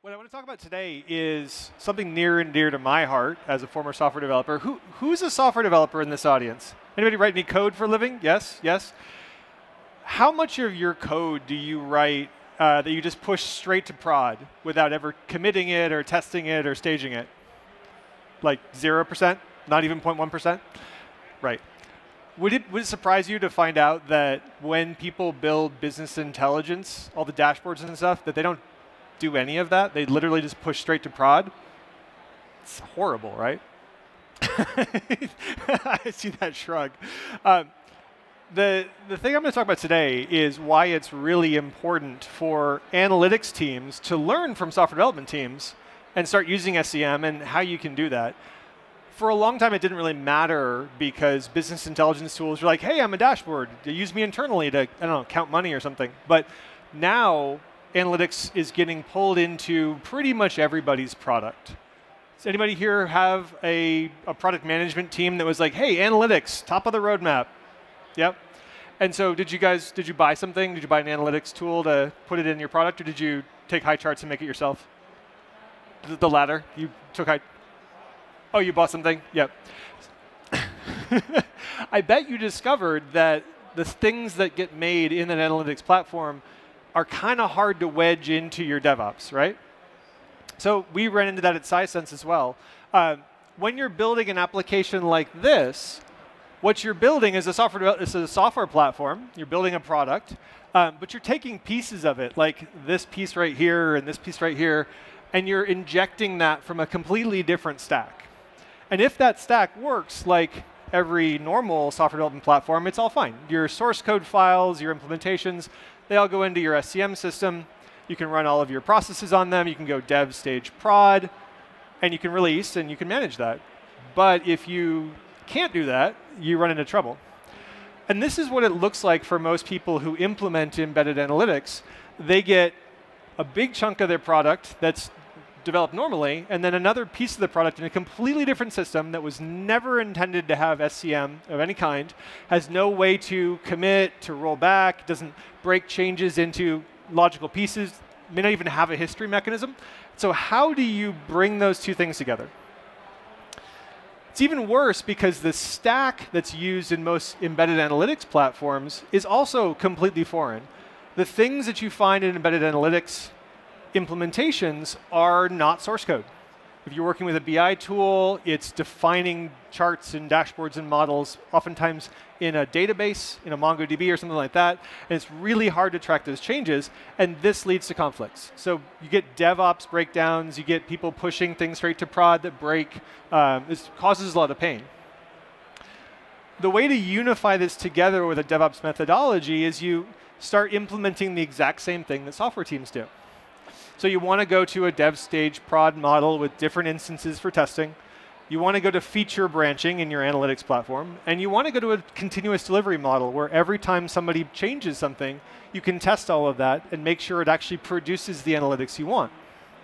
What I want to talk about today is something near and dear to my heart as a former software developer. Who's a software developer in this audience? Anybody write any code for a living? Yes, yes. How much of your code do you write that you just push straight to prod without ever committing it or testing it or staging it? Like 0%? Not even 0.1%? Right. Would it surprise you to find out that when people build business intelligence, all the dashboards and stuff, that they don't do any of that? They literally just push straight to prod? It's horrible, right? I see that shrug. The thing I'm going to talk about today is why it's really important for analytics teams to learn from software development teams and start using SCM and how you can do that. For a long time, it didn't really matter because business intelligence tools were like, hey, I'm a dashboard. They use me internally to, I don't know, count money or something. But now, analytics is getting pulled into pretty much everybody's product. Does anybody here have a product management team that was like, hey, analytics, top of the roadmap? Yep. And so did you buy something? Did you buy an analytics tool to put it in your product, or did you take high charts and make it yourself? The latter. You took high. Oh, you bought something? Yep. I bet you discovered that the things that get made in an analytics platform are kind of hard to wedge into your DevOps, right? So we ran into that at Sisense as well. When you're building an application like this, what you're building is a software platform. You're building a product, but you're taking pieces of it, like this piece right here and this piece right here, and you're injecting that from a completely different stack. And if that stack works like every normal software development platform, it's all fine. Your source code files, your implementations, they all go into your SCM system. You can run all of your processes on them. You can go dev, stage, prod, and you can release, and you can manage that. But if you can't do that, you run into trouble. And this is what it looks like for most people who implement embedded analytics. They get a big chunk of their product that's developed normally, and then another piece of the product in a completely different system that was never intended to have SCM of any kind, has no way to commit, to roll back, doesn't break changes into logical pieces, may not even have a history mechanism. So how do you bring those two things together? It's even worse because the stack that's used in most embedded analytics platforms is also completely foreign. The things that you find in embedded analytics implementations are not source code. If you're working with a BI tool, it's defining charts and dashboards and models, oftentimes in a database, in a MongoDB or something like that, and it's really hard to track those changes, and this leads to conflicts. So you get DevOps breakdowns, you get people pushing things straight to prod that break. This causes a lot of pain. The way to unify this together with a DevOps methodology is you start implementing the exact same thing that software teams do. So you want to go to a dev stage prod model with different instances for testing. You want to go to feature branching in your analytics platform. And you want to go to a continuous delivery model where every time somebody changes something, you can test all of that and make sure it actually produces the analytics you want.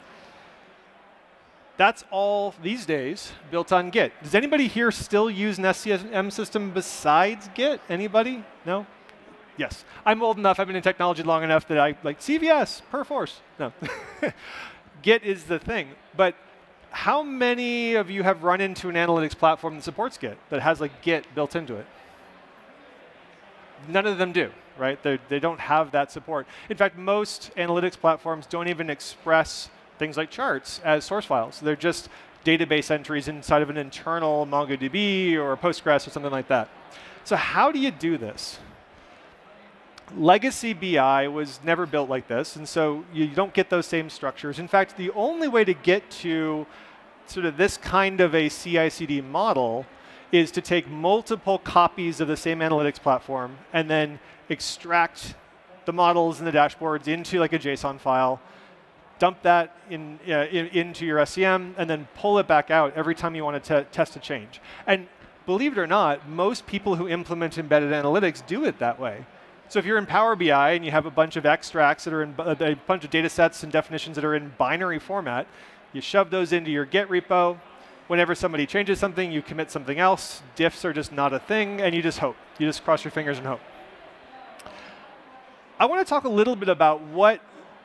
That's all these days built on Git. Does anybody here still use an SCM system besides Git? Anybody? No? Yes. I'm old enough, I've been in technology long enough that I like CVS, Perforce. No. Git is the thing. But how many of you have run into an analytics platform that supports Git, that has like Git built into it? None of them do, right? They don't have that support. In fact, most analytics platforms don't even express things like charts as source files. They're just database entries inside of an internal MongoDB or Postgres or something like that. So how do you do this? Legacy BI was never built like this, and so you don't get those same structures. In fact, the only way to get to sort of this kind of a CI/CD model is to take multiple copies of the same analytics platform and then extract the models and the dashboards into like a JSON file, dump that into your SCM, and then pull it back out every time you want to test a change. And believe it or not, most people who implement embedded analytics do it that way. So if you're in Power BI and you have a bunch of extracts that are in a bunch of data sets and definitions that are in binary format, you shove those into your Git repo. Whenever somebody changes something, you commit something else. Diffs are just not a thing, and you just hope. You just cross your fingers and hope. I want to talk a little bit about what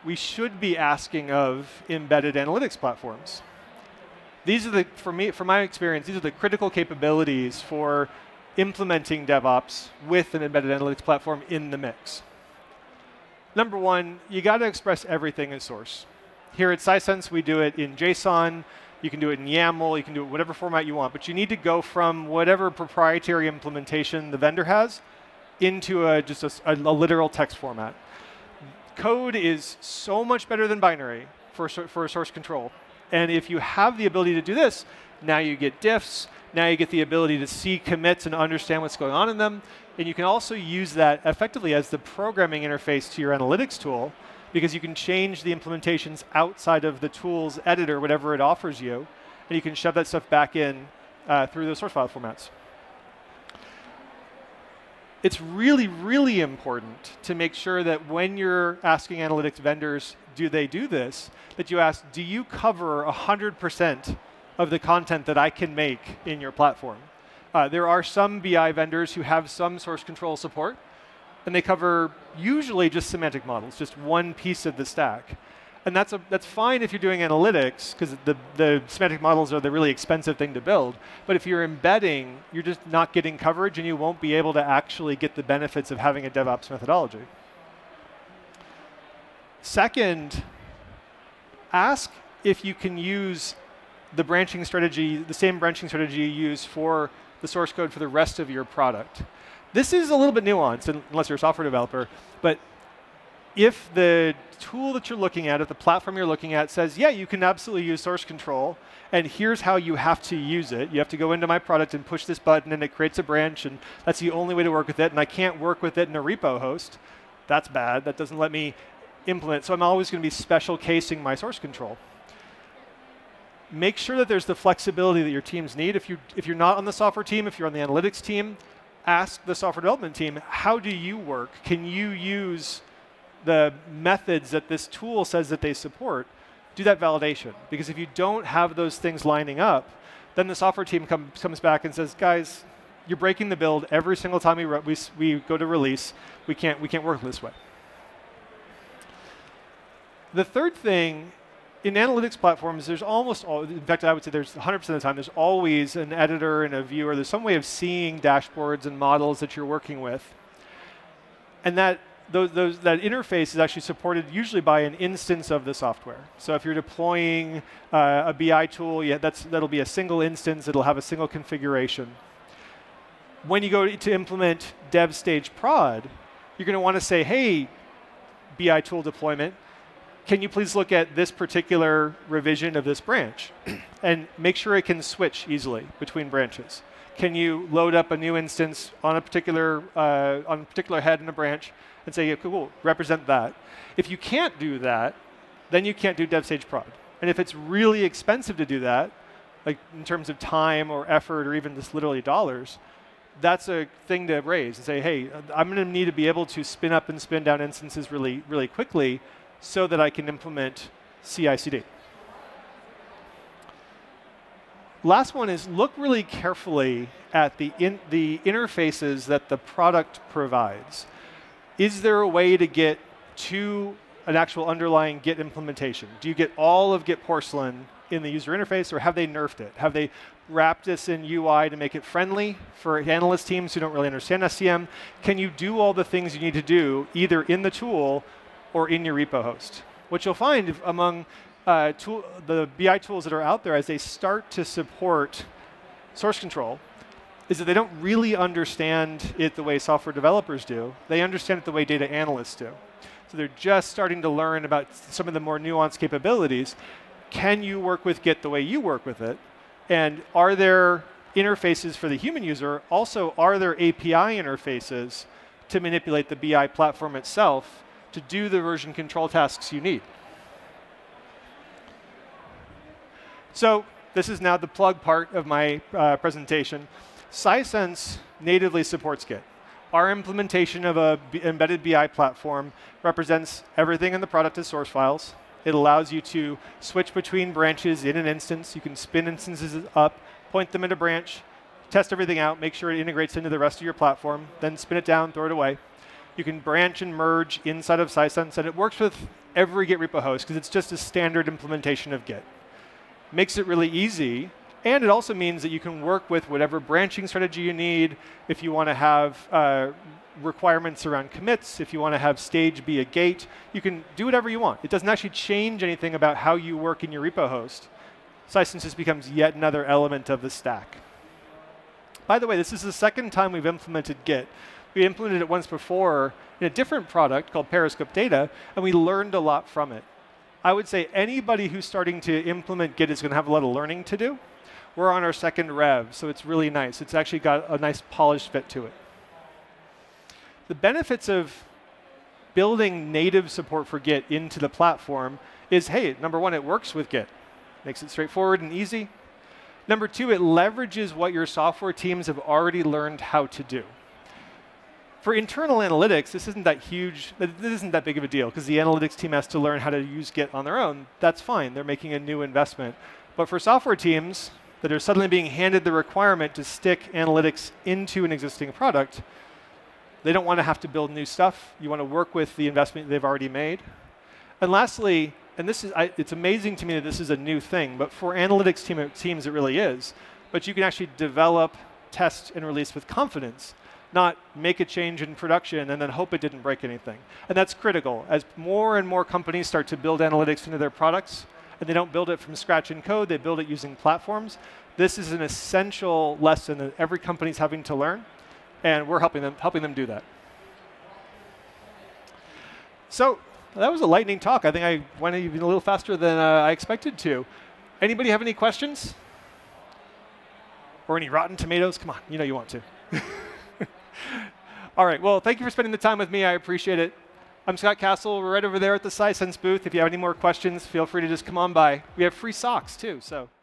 we should be asking of embedded analytics platforms. These are the, from my experience, these are the critical capabilities for implementing DevOps with an embedded analytics platform in the mix. Number one, you got to express everything as source. Here at Sisense, we do it in JSON. You can do it in YAML. You can do it whatever format you want. But you need to go from whatever proprietary implementation the vendor has into just a literal text format. Code is so much better than binary for source control. And if you have the ability to do this, now you get diffs. Now you get the ability to see commits and understand what's going on in them. And you can also use that effectively as the programming interface to your analytics tool, because you can change the implementations outside of the tool's editor, whatever it offers you, and you can shove that stuff back in through those source file formats. It's really, really important to make sure that when you're asking analytics vendors, do they do this, that you ask, do you cover 100% of the content that I can make in your platform? There are some BI vendors who have some source control support, and they cover usually just semantic models, just one piece of the stack. And that's fine if you're doing analytics, because the semantic models are the really expensive thing to build. But if you're embedding, you're just not getting coverage, and you won't be able to actually get the benefits of having a DevOps methodology. Second, ask if you can use the branching strategy, the same branching strategy you use for the source code for the rest of your product. This is a little bit nuanced, unless you're a software developer, but if the tool that you're looking at, if the platform you're looking at says, yeah, you can absolutely use source control, and here's how you have to use it. You have to go into my product and push this button, and it creates a branch, and that's the only way to work with it, and I can't work with it in a repo host. That's bad. That doesn't let me implement. So I'm always going to be special casing my source control. Make sure that there's the flexibility that your teams need. If you're not on the software team, if you're on the analytics team, ask the software development team, how do you work? Can you use the methods that this tool says that they support? Do that validation. Because if you don't have those things lining up, then the software team comes back and says, guys, you're breaking the build every single time we go to release. We can't work this way. The third thing, in analytics platforms, there's almost in fact, I would say there's 100% of the time, there's always an editor and a viewer. There's some way of seeing dashboards and models that you're working with. And that interface is actually supported usually by an instance of the software. So if you're deploying a BI tool, that'll be a single instance. It'll have a single configuration. When you go to implement dev stage prod, you're going to want to say, hey, BI tool deployment, can you please look at this particular revision of this branch and make sure it can switch easily between branches? Can you load up a new instance on a particular head in a branch and say, yeah, cool, represent that? If you can't do that, then you can't do dev stage prod. And if it's really expensive to do that, like in terms of time or effort or even just literally dollars, that's a thing to raise and say, hey, I'm going to need to be able to spin up and spin down instances really, really quickly so that I can implement CI/CD. Last one is look really carefully at the interfaces that the product provides. Is there a way to get to an actual underlying Git implementation? Do you get all of Git porcelain in the user interface, or have they nerfed it? Have they wrapped this in UI to make it friendly for analyst teams who don't really understand SCM? Can you do all the things you need to do either in the tool or in your repo host? What you'll find among the BI tools that are out there as they start to support source control is that they don't really understand it the way software developers do. They understand it the way data analysts do. So they're just starting to learn about some of the more nuanced capabilities. Can you work with Git the way you work with it? And are there interfaces for the human user? Also, are there API interfaces to manipulate the BI platform itself to do the version control tasks you need? So this is now the plug part of my presentation. Sisense natively supports Git. Our implementation of an embedded BI platform represents everything in the product as source files. It allows you to switch between branches in an instance. You can spin instances up, point them in a branch, test everything out, make sure it integrates into the rest of your platform, then spin it down, throw it away. You can branch and merge inside of Sisense, and it works with every Git repo host because it's just a standard implementation of Git. Makes it really easy. And it also means that you can work with whatever branching strategy you need. If you want to have requirements around commits, if you want to have stage be a gate, you can do whatever you want. It doesn't actually change anything about how you work in your repo host. Sisense just becomes yet another element of the stack. By the way, this is the second time we've implemented Git. We implemented it once before in a different product called Periscope Data, and we learned a lot from it. I would say anybody who's starting to implement Git is going to have a lot of learning to do. We're on our second rev, so it's really nice. It's actually got a nice polished fit to it. The benefits of building native support for Git into the platform is, hey, number one, it works with Git. Makes it straightforward and easy. Number two, it leverages what your software teams have already learned how to do. For internal analytics, this isn't that huge, this isn't that big of a deal because the analytics team has to learn how to use Git on their own. That's fine, they're making a new investment. But for software teams that are suddenly being handed the requirement to stick analytics into an existing product, they don't want to have to build new stuff. You want to work with the investment they've already made. And lastly, and this is, it's amazing to me that this is a new thing, but for analytics teams it really is. But you can actually develop, test, and release with confidence, not make a change in production and then hope it didn't break anything. And that's critical. As more and more companies start to build analytics into their products, and they don't build it from scratch in code, they build it using platforms, this is an essential lesson that every company is having to learn. And we're helping them do that. So that was a lightning talk. I think I went even a little faster than I expected to. Anybody have any questions? Or any rotten tomatoes? Come on, you know you want to. All right, well, thank you for spending the time with me. I appreciate it. I'm Scott Castle. We're right over there at the Sisense booth. If you have any more questions, feel free to just come on by. We have free socks, too, so.